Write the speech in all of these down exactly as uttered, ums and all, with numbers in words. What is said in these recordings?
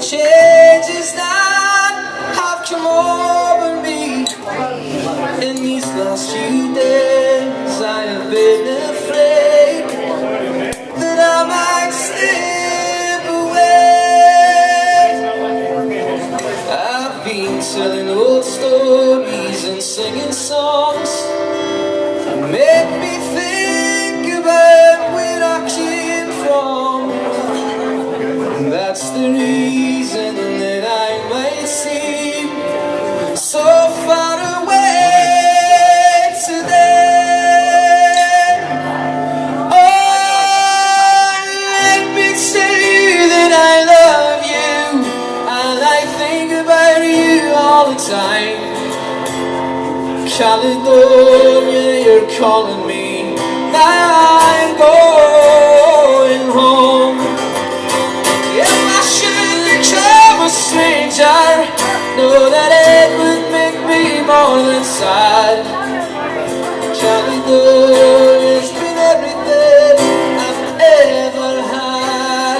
changes that have come over me in these last few days. I have been afraid that I might slip away. I've been telling old stories and singing songs that make me think about where I came from. That's the reason that I might seem so far away today. Oh, let me tell you that I love you, and I think about you all the time. Caledonia, you're calling me, now I'm going home. Stranger, know that it would make me more than sad. Caledonia's been everything I've ever had.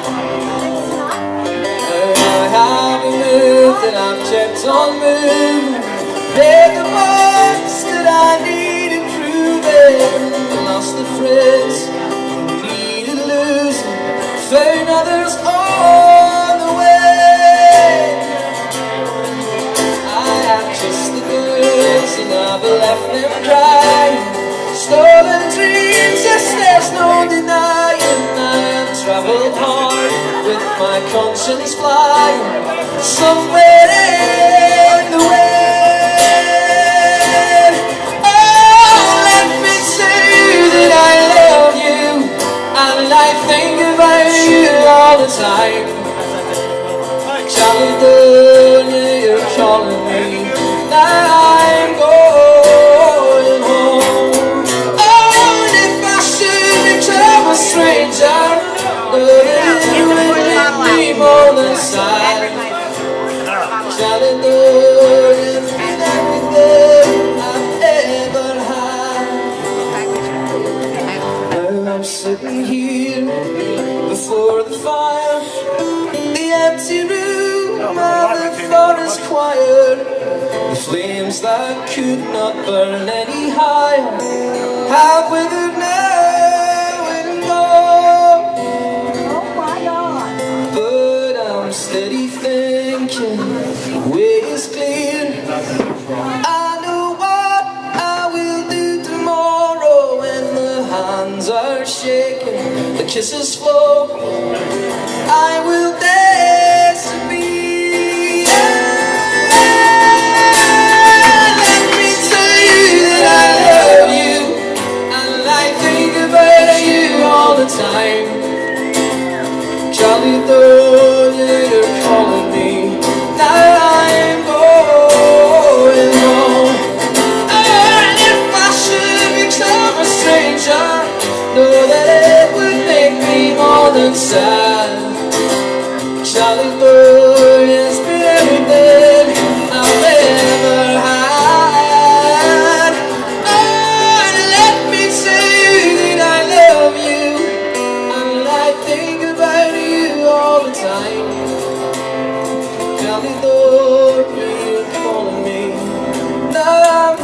I haven't moved and I've kept on moving. Made the ones that I need improving. Lost the friends needed losing. Found others on the way. I've left them crying. Stolen dreams, yes, there's no denying. I have travelled hard with my conscience flying somewhere in the wind. Oh, let me tell you that I love you, and I think about you all the time. Caledonia, you're calling me, now I'm going home. Oh, and if I should become a stranger, but it would make me more than sad. Caledonia's been everything I've ever had. Now I'm sitting here before the fire, the empty room of the forest choir. The flames that could not burn any higher have withered now and gone. But I'm steady thinking, the way is clear. I know what I will do tomorrow when the hands are shaking, the kisses flow. I will dance to be. Time. Caledonia, you're calling me, now I'm going home. And if I should become a stranger, know that it would make me more than sad. Caledonia's been everything I've ever had. Oh, and let me tell you that I love you, think about you all the time. Caledonia, you're calling me, now I'm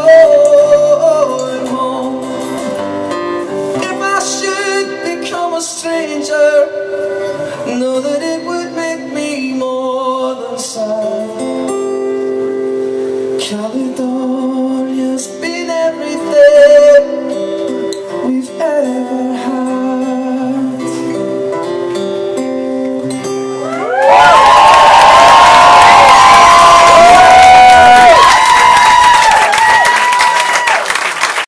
going home. If I should become a stranger, know that it would make me more than sad. Caledonia's been